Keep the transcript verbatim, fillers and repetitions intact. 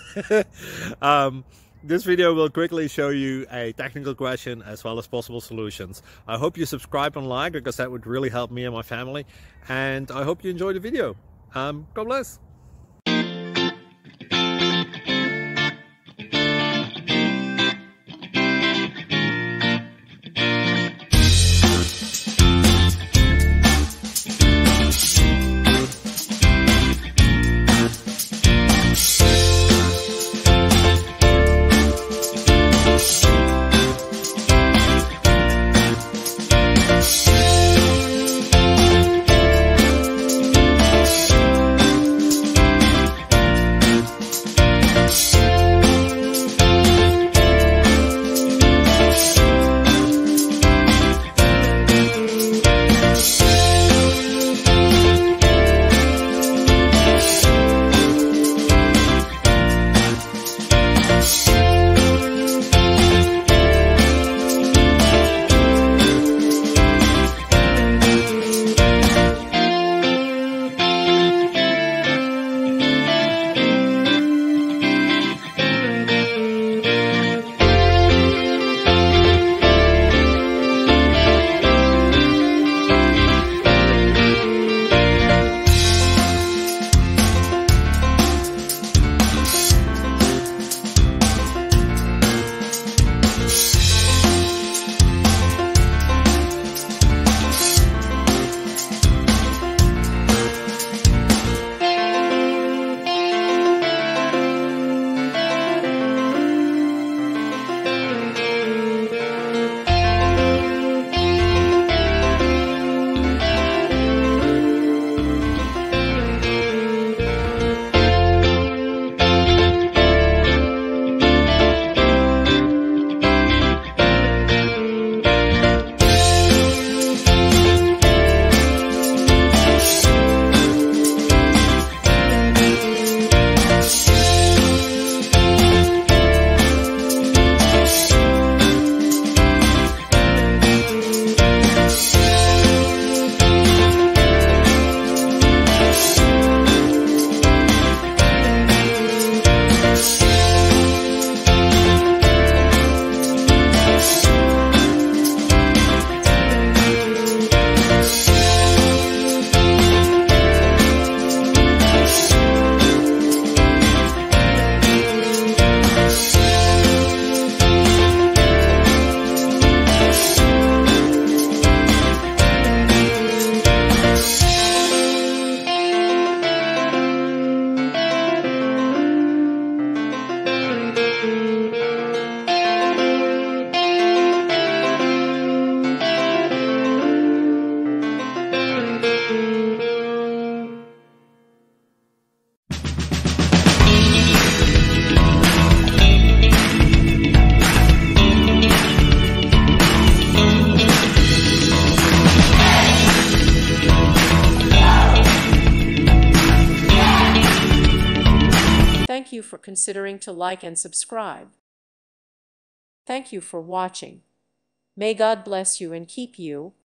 um, this video will quickly show you a technical question as well as possible solutions. I hope you subscribe and like, because that would really help me and my family. And I hope you enjoy the video. Um, God bless. Thank you for considering to like and subscribe. Thank you for watching. May God bless you and keep you.